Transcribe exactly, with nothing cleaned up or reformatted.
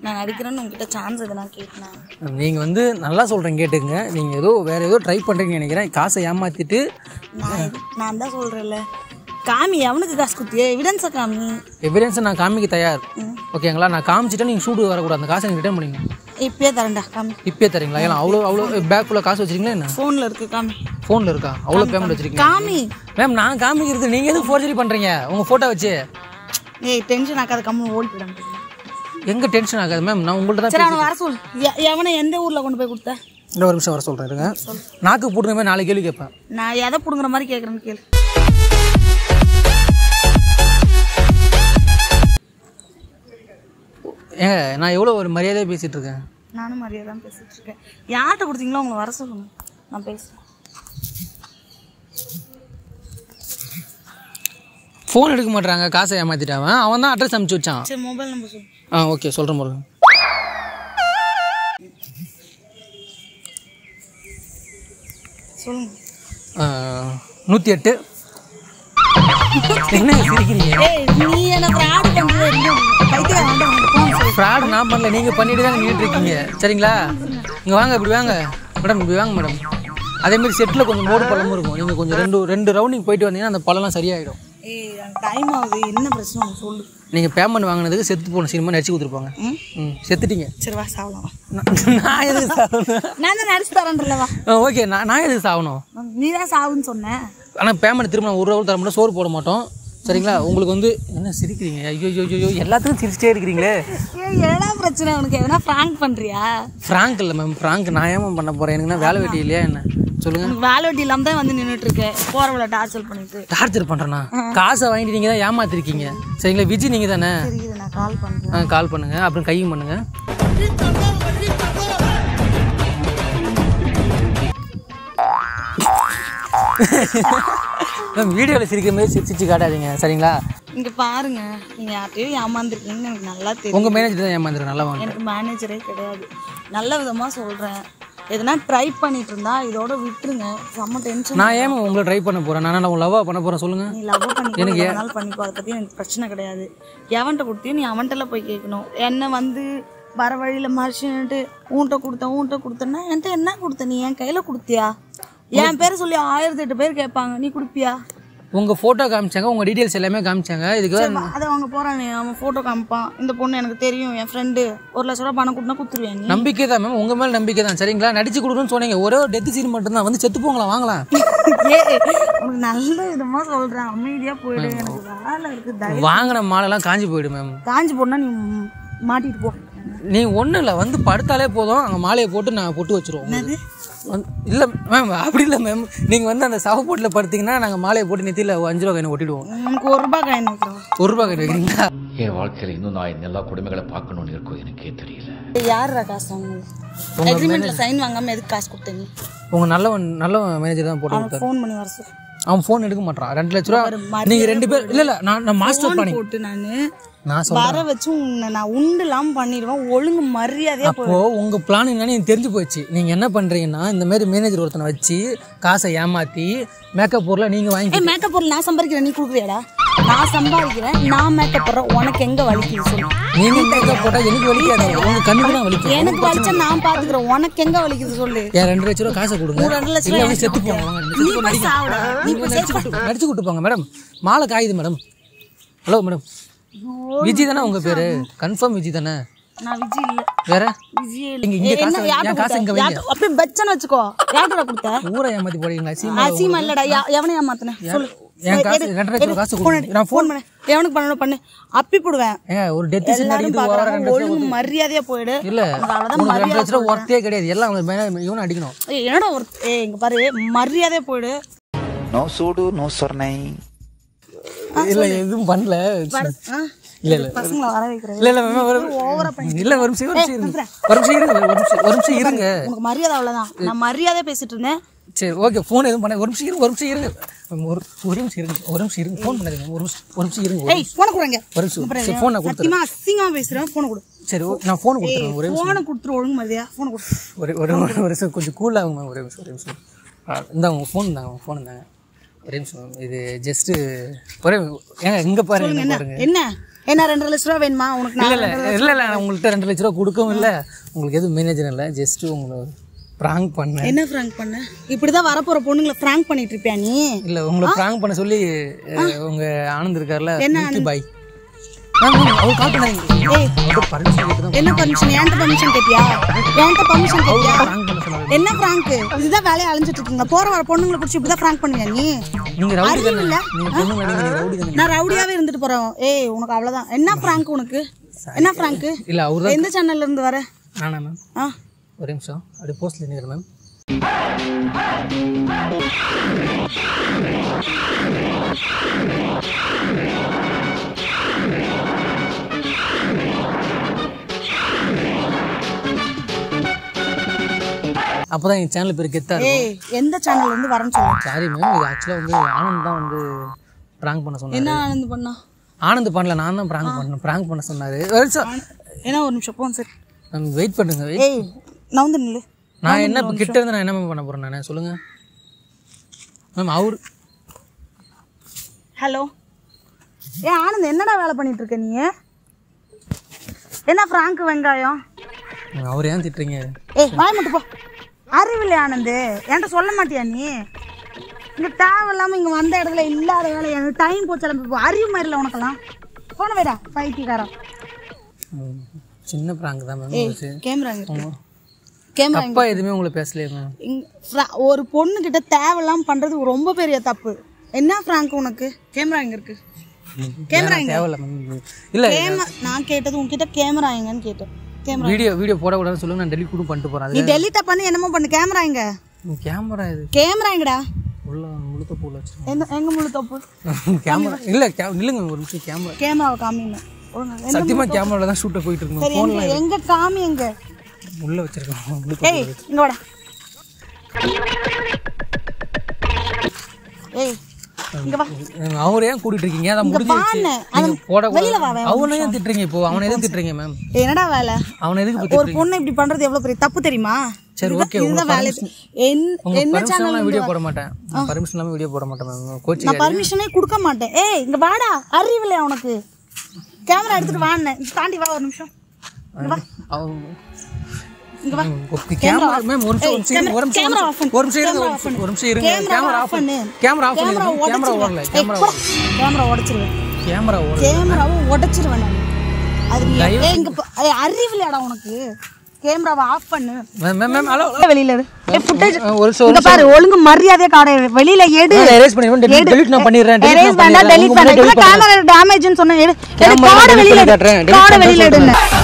நான் நடிக்கிறேன்னு உங்ககிட்ட சான்ஸ் எதுனா கேட்டேன். நீங்கள் வந்து நல்லா சொல்கிறேன் கேட்டுங்க. நீங்கள் ஏதோ வேறு ஏதோ ட்ரை பண்ணுறீங்கன்னு நினைக்கிறேன். காசை ஏமாற்றிட்டு நான் நான் தான் சொல்கிறேன்ல, காமி அவனுக்கு காசு கொடுத்தியே, எவிடன்ஸை காமி. எவிடன்ஸை நான் காமிக்க தயார். ஓகேங்களா? நான் காமிச்சிட்டேன், நீங்கள் சூடு வரக்கூடாது. அந்த காசை நீங்கள் ரிட்டர்ன் பண்ணிங்க. இப்பயே தரேன்டா காமி. இப்பயே தரீங்களா? ஏன்னா அவ்வளோ அவ்வளோ பேக் ஃபுல்லாக காசு வச்சிருக்கீங்களா என்ன? ஃபோனில் இருக்குது காமி. ஃபோனில் இருக்கா? அவ்வளோ பேமெண்ட் வச்சிருக்கீங்க காமி. மேம் நான் காமிக்கிறது நீங்கள் எதுவும் ஃபோர்ஜரி பண்ணுறீங்க உங்கள் ஃபோட்டோ வச்சு? ஏய் டென்ஷன் ஆகாத, கம்மி ஓடி போயிடாங்க. எங்கே டென்ஷன் ஆகாது மேம்? நான் உங்கள்கிட்ட தான். சரி அவனை வர சொல். எவனை எந்த ஊரில் கொண்டு போய் கொடுத்த? இன்னும் ஒரு நிமிஷம் வர சொல்கிறேன் இருங்க. நாக்கு போடுற மாதிரி நாலு கேள்வி கேட்பேன். நான் எதை பிடுங்குற மாதிரி கேட்குறேன்னு கேளு. ஏங்க நான் எவ்வளோ ஒரு மரியாதையாக பேசிகிட்டு இருக்கேன். நானும் மரியாதை தான் பேசிகிட்டு இருக்கேன். யார்கிட்ட கொடுத்தீங்களோ உங்களை வர சொல்லுங்க, நான் பேசுகிறேன். ஃபோன் எடுக்க மாட்டாங்க, காசை ஏமாற்றிட்டாவன். அவன் தான் அட்ரஸ் அனுப்பிச்சி வச்சான். சரி மொபைல் நம்பர் சொல்லு. ஆ ஓகே சொல்கிறேன் முருகன். சொல்லுங்க. நூற்றி எட்டு. என்ன சிரிக்கிறீங்க? நீ என்ன ஃப்ராட் பண்ணுறது? ஃப்ராட் நான் பண்ணல, நீங்கள் பண்ணிட்டு தான் நின்றுட்டு இருக்கீங்க. சரிங்களா? இங்கே வாங்க, இப்படி வாங்க மேடம், இப்படி வாங்க மேடம். அதேமாதிரி செட்டில் கொஞ்சம் மோடு பழமும் இருக்கும். நீங்கள் கொஞ்சம் ரெண்டு ரெண்டு ரவுண்டிங் போயிட்டு வந்தீங்கன்னா அந்த பழம்லாம் சரியாயிடும். ஏய் டைம் ஆகுது, என்ன பிரச்சனை சொல்லு. நீங்கள் பேமெண்ட் வாங்கினதுக்கு செத்து போன சினிமா நடிச்சு கொடுத்துருப்பாங்க. ம் செத்துட்டீங்க. சரி வா சாவலாம். நான் எதுக்கு சாகணும்? நான் தான் நடிச்சு தரேன்லவா. ஓகே நான் நான் எதுக்கு சாகணும்? நீ தான் சாவுன்னு சொன்னேன். ஆனால் பேமெண்ட் திரும்ப நான் ஒரு ரூபா தர மாட்டோம், சோறு போட மாட்டோம். சரிங்களா? உங்களுக்கு வந்து என்ன சிரிக்கிறீங்க? ஐயோ ஐயோ ஐயோ எல்லாத்துக்கும் சிரிச்சிட்டே இருக்கிறீங்களே. என்ன பிரச்சனை உனக்கு? எதனா ஃப்ராங்க் பண்ணுறியா? ஃப்ராங்க் இல்லை மேம், ஃப்ராங்க் நான் ஏன் பண்ண போகிறேன்? எனக்குன்னா வேலை வெட்டி இல்லையா என்ன? சொல்லுங்க. எனக்கு வேலை வெட்டி இல்லாமல் தான் வந்து நின்றுட்டு இருக்கேன். போகிறவளை டார்ச்சர் பண்ணிட்டு. டார்ச்சர் பண்ணுறேன்னா? காசை வாங்கிட்டு நீங்கள் தான் ஏமாத்திருக்கீங்க. சரிங்களா? விஜய் நீங்கள் தானே? நான் கால் பண்ணுறேன். ஆ கால் பண்ணுங்க, அப்புறம் கையும் பண்ணுங்க. மேம் வீடியோவில் சிரிக்கிற மாதிரி சிரிச்சு காட்டாதீங்க. சரிங்களா? இங்கே பாருங்க, நீங்கள் யார்ட்டையும் ஏமாந்துருக்கீங்கன்னு எனக்கு நல்லா தெரியும். உங்கள் மேனேஜர் தான் ஏமாந்துரு. நல்லா வாங்க. எனக்கு மேனேஜரே கிடையாது. நல்ல விதமாக சொல்கிறேன். எதனா ட்ரை பண்ணிட்டு இருந்தா இதோட விட்டுருங்க. செம்ம டென்ஷன். நான் ஏன் உங்களை ட்ரை பண்ண போகிறேன்? நான் நான் லவ்வாக பண்ண போகிறேன். சொல்லுங்கள். நீ லவ் பண்ணி எனக்கு நாள் பண்ணிக்கோ, அதை பற்றி எனக்கு பிரச்சனை கிடையாது. எவன்கிட்ட கொடுத்தியோ நீ அவன்கிட்டலாம் போய் கேட்கணும். என்ன வந்து வர வழியில் மனுஷன்ட்டு ஊன்ட்ட கொடுத்தேன் ஊன்ட்ட கொடுத்தேன்னா என்கிட்ட என்ன கொடுத்த? நீ என் கையில் கொடுத்தியா? என் பேரை சொல்லி ஆயிரத்தி எட்டு பேர் கேட்பாங்க, நீ கொடுப்பியா? உங்கள் ஃபோட்டோ காமிச்சாங்க, உங்கள் டீட்டெயில்ஸ் எல்லாமே காமிச்சாங்க. இதுக்கு அதை அவங்க போகிறானே, அவன் ஃபோட்டோ காமிப்பான். இந்த பொண்ணு எனக்கு தெரியும், என் ஃப்ரெண்டு, ஒரு லட்ச ரூபா பணம் கொடுத்தா கொடுத்துருவேன். நம்பிக்கை தான் மேம், உங்கள் மேலே நம்பிக்கை தான். சரிங்களா? நடிச்சு கொடுக்குன்னு சொன்னீங்க. ஒரே ஒரு டெத் சீன் மட்டும்தான், வந்து செத்து போங்களா, வாங்கலாம். ஏ உனக்கு நல்ல விதமாக சொல்கிறேன், அமைதியாக போயிடு. எனக்கு வேலை இருக்குது. வாங்கின மாலெல்லாம் காஞ்சி போயிடு மேம். காஞ்சி போனா நீ மாட்டிட்டு போ. நீ ஒன்றும் இல்லை, வந்து படுத்தாலே போதும், அங்கே மாலையை போட்டு நான் பொட்டு வச்சுருவோம். இல்லை மேம் அப்படி இல்லை மேம், நீங்கள் வந்து அந்த சவ போட்டில் படுத்தீங்கன்னா நாங்கள் மாலையை போட்டு நெத்தியில் அஞ்சு ரூபா கைனை ஒட்டிடுவோம். எனக்கு ஒரு ரூபா கைன் வைக்கிறோம். ஒரு ரூபா கைன் வைக்கிறீங்களா? என் வாழ்க்கையில் இன்னும் நான் இந்த எல்லா கொடுமைகளை பார்க்கணும்னு இருக்கும் எனக்கே தெரியல. யாரா காசு வாங்குது? அக்ரிமெண்ட்ல சைன் வாங்காம எதுக்கு காசு கொடுத்தீங்க? உங்க நல்ல நல்ல மேனேஜர் தான் போட்டு கொடுத்தாரு. ஃபோன் பண்ணி வர சொல்லு. அவன் ஃபோன் எடுக்க மாட்டான். ரெண்டு லட்ச ரூபா நீங்க ரெண்டு பேர் இல்ல இல்ல நான் நான் மாஸ்டர் பண்ணி போட்டு நானு நான் வர வச்சு உன்னை நான் உண்டுலாம் பண்ணிடுவேன். ஒழுங்கு மரியாதையா போ. அப்போ உங்க பிளான் என்னன்னு எனக்கு தெரிஞ்சு போச்சு. நீங்க என்ன பண்றீங்கன்னா இந்த மாதிரி மேனேஜர் ஒருத்தனை வச்சு காசை ஏமாத்தி மேக்கப் பொருளை நீங்க வாங்கி. ஏய் மேக்கப் பொருள் நான் சம்பாதிக்கிறேன், நீ கொடுக்குறியாடா? நான் சம்பாதிக்கிறேன், நான் மேக்கப் போடுறேன். உனக்கு எங்க வலிக்குது சொல்லு? நீங்க மேக்கப் போட்டா எனக்கு வலிக்காது, உங்க கண்ணுக்கு தான் வலிக்கும். எனக்கு வலிச்சா நான் பாத்துக்கிறேன், உனக்கு எங்க வலிக்குது சொல்லு? ஏன் ரெண்டு லட்ச ரூபா காசை கொடுங்க. ரெண்டு லட்ச ரூபா செத்து போங்க. நடிச்சு கொடுப்பாங்க மேடம். மாலை காயுது மேடம். ஹலோ மேடம், விஜய் தானே உங்க பேரு? கன்ஃபார்ம் விஜய் தானே? நான் விஜய் இல்ல. வேற விஜய் இல்ல. இங்க இங்க காசு என் காசு இங்க வைங்க. அப்படியே பச்சன வெச்சுக்கோ. யார்டா கொடுத்த? ஊரை ஏமாத்தி போறீங்களா? சீமா அசீமா இல்லடா. எவனை ஏமாத்துன சொல்லு. என் காசு ரெண்டு லட்சம் காசு கொடுங்க. நான் ஃபோன் பண்ணு. எவனுக்கு பண்ணனும் பண்ணு. அப்பி போடுவேன். ஏங்க ஒரு டெத் சீன் அடிக்குது, ஓவரா ரெண்டு லட்சம். ஒழுங்கு மரியாதையா போய்டு. இல்ல உங்களுக்கு ரெண்டு லட்சம் ரூபாய் ஒர்த்தே கிடையாது. எல்லாம் அவங்க இவனை அடிக்கணும். ஏய் என்னடா ஒரு ஏய் இங்க பாரு, மரியாதையா போய்டு. நோ சூடு நோ சொர்ணை. இல்ல எதுவும் பண்ணல. இல்ல இல்ல பசங்கள வர வைக்கிறேன். இல்ல இல்ல மேம் ஒரு ஓவரா பண்ணி. இல்ல ஒரு நிமிஷம் ஒரு நிமிஷம் ஒரு நிமிஷம் இருங்க. ஒரு நிமிஷம் ஒரு நிமிஷம் இருங்க. உங்களுக்கு மரியாதை அவ்வளவுதான். நான் மரியாதையா பேசிட்டு இருந்தேன். சரி ஓகே, ஃபோன் எதுவும் பண்ண. ஒரு நிமிஷம் இருங்க. ஒரு நிமிஷம் இருங்க. ஒரு ஒரு நிமிஷம் இருங்க. ஒரு நிமிஷம் இருங்க. ஃபோன் பண்ணாதீங்க. ஒரு நிமிஷம் ஒரு நிமிஷம் இருங்க. ஏய் போன் குடுங்க. ஒரு நிமிஷம். சரி ஃபோன் நான் கொடுத்துறேன். சத்தியமா அசிங்கமா பேசுறேன். போன் கொடு. சரி நான் ஃபோன் கொடுத்துறேன். ஒரு நிமிஷம் போன் கொடுத்துரு. ஒழுங்கு மரியாதையா போன் கொடு. ஒரு ஒரு ஒரு நிமிஷம் கொஞ்சம் கூல் ஆகும் மேம். ஒரு நிமிஷம் ஒரு நிமிஷம். இந்த உங்க ஃபோன் தாங்க ஃபோன் தாங்க. ஒரு நிமிஷம். இது ஜஸ்ட் ஒரே ஏங்க இங்க பாருங்க பாருங்க. என்ன என்ன ரெண்டரை லட்ச ரூபா வேணுமா உனக்கு? இல்லை இல்லை இல்லை இல்லை நான் உங்கள்கிட்ட ரெண்டு லட்ச ரூபா கொடுக்கவும் இல்லை, உங்களுக்கு எதுவும் மேனேஜர் இல்லை, ஜஸ்ட்டு உங்களை ப்ராங்க் பண்ணேன். என்ன ஃப்ராங்க் பண்ண? இப்படிதான் வரப்போற பொண்ணுங்களை ஃப்ராங்க் பண்ணிட்டு இருப்பியா நீ? இல்லை உங்களை ப்ராங்க் பண்ண சொல்லி உங்கள் ஆனந்த் இருக்கார்ல பாய் அவர் கால் பண்ணாதீங்க. ஏய் பர்மிஷன் கேட்டு தான் என்ன பர்மிஷன்? என்கிட்ட பர்மிஷன் கேட்டியா? என்கிட்ட பர்மிஷன் கேட்டியா? ப்ராங்க் பண்ண சொன்னாரு. என்ன ஃப்ராங்க்? இதுதான் வேலையை அலைஞ்சிட்டு இருக்கீங்க. போற வர பொண்ணுங்களை பிடிச்சி இப்படிதான் ஃப்ராங்க் பண்ணுவியா நீ? நீங்கள் ரவுடி அறிவு தானே, இல்ல? நீங்கள் பொண்ணு நீங்கள் ரவுடி தானே. நான் ரவுடியாவே இருந்துட்டு போறேன். ஏய் உனக்கு அவ்வளவுதான். என்ன ஃப்ராங்க் உனக்கு? என்ன ஃப்ராங்க்? இல்லை அவர் தான். எந்த சேனல்ல இருந்து வர? நானா மேம்? ஆ ஒரு நிமிஷம் அப்படியே போஸ்ட்ல நிற்கிறேன் மேம். அப்போதான் எங்கள் சேனல் பேர் கெத்தா இருக்கும். ஏய் எந்த சேனல்ல இருந்து வரேன்னு சொல்லு. சாரி மேம், இது ஆக்சுவலாக வந்து ஆனந்த் தான் வந்து ப்ராங்க் பண்ண சொன்னார். என்ன ஆனந்த் பண்ணா? ஆனந்த் பண்ணல, நான் தான் ப்ராங்க் பண்ணேன். ப்ராங்க் பண்ண சொன்னார். என்ன ஒரு நிமிஷம் போன் சார். மேம் வெயிட் பண்ணுங்க. வெயிட். ஏய் நான் வந்து நில்லு. நான் என்ன இப்போ கிட்ட இருந்து நான் என்ன மேம் பண்ண போகிறேன்? நான் சொல்லுங்கள் மேம். அவர் ஹலோ. ஏ ஆனந்த் என்னடா வேலை பண்ணிட்டு இருக்க நீ? என்ன ஃப்ராங்க் வெங்காயம்? அவர் ஏன் திட்டுறீங்க? ஏய் வாய் மட்டும் போ. அறிவில்லை ஆனந்த், என்கிட்ட சொல்ல மாட்டியா நீ? இங்கே தேவையில்லாமல் இங்கே வந்த இடத்துல இல்லாத வேலை எனக்கு டைம் போச்சு. அறிவு மாதிரி இல்லை உனக்கெல்லாம். போன வேடா பைத்தியக்காரன். சின்ன ப்ராங்க் தான் மேம். கேமரா கேமரா அப்பா எதுவுமே உங்களை பேசலையே மேம். ஒரு பொண்ணு கிட்ட தேவையில்லாம பண்றது ரொம்ப பெரிய தப்பு. என்ன ஃப்ராங்க் உனக்கு? கேமரா எங்க இருக்கு? கேமரா எங்க? தேவையில்ல மேம். இல்லை நான் கேட்டது உன்கிட்ட கேமரா எங்கன்னு கேட்டேன். கேமரா வீடியோ வீடியோ போடக்கூடாதுன்னு சொல்லுங்க, நான் டெலிட் கூட பண்ணிட்டு போகிறேன். நீ டெலிட்டா பண்ணி என்னமோ பண்ணு. கேமரா எங்க? கேமரா இது கேமரா எங்கடா? உள்ள முழுத்த பூல வச்சிருக்கேன். எங்க எங்க முழு தப்பு? கேமரா இல்லை, இல்லைங்க ஒரு நிமிஷம். கேமரா கேமராவை காமிங்க. சத்தியமா கேமரால தான் ஷூட்டை போயிட்டு இருக்கு. சரி எங்க எங்க காமி எங்க? உள்ள வச்சிருக்கேன். ஏய் இங்க வாடா. ஏய் இங்க வா. அவரே ஏன் கூட்டிட்டு இருக்கீங்க? அத முடிஞ்சிருச்சு. நீங்க போட அவனை ஏன் திட்டுறீங்க இப்போ? அவனை எதுக்கு திட்டுறீங்க மேம்? என்னடா வேலை? அவனை எதுக்கு திட்டுறீங்க? ஒரு பொண்ணு இப்படி பண்றது எவ்வளவு பெரிய தப்பு தெரியுமா? சரி ஓகே, இந்த வேலை என்ன சேனல்ல வீடியோ போட மாட்டேன். நான் பர்மிஷன் இல்லாம வீடியோ போட மாட்டேன் மேம். கோச்சிங் நான் பர்மிஷனே கொடுக்க மாட்டேன். ஏய் இங்க வாடா. அறிவில்லையா உனக்கு? கேமரா எடுத்துட்டு வான்னே. தாண்டி வா ஒரு நிமிஷம். இங்க வா. இங்க வா. கேமரா மேம் ஒரு நிமிஷம். ஒரு நிமிஷம். கேமரா ஆஃப் பண்ணு. ஒரு நிமிஷம் இருங்க. ஒரு நிமிஷம் இருங்க. கேமரா ஆஃப் பண்ணு. கேமரா ஆஃப் பண்ணு. கேமரா ஓடல. கேமரா கேமரா உடைச்சிருவேன். கேமரா ஓடல. கேமராவை உடைச்சிருவேன் நான். அது ஏய் இங்க அறிவில்லையாடா உனக்கு? கேமராவை ஆஃப் பண்ணு. Ma'am ma'am hello. வெளியில எடு. ஏய் ஃபுட்டேஜ் இங்க பாரு. ஒழுங்கு மரியாதையா காட வெளியில எடு. எரேஸ் பண்ணிடுவேன். டெலீட் நான் பண்ணிடுறேன். எரேஸ் வேண்டாம். டெலீட் பண்ணு. கேமரா டேமேஜ்னு சொன்னேன். எடு. காட வெளியில எடு. காட வெளியில எடு.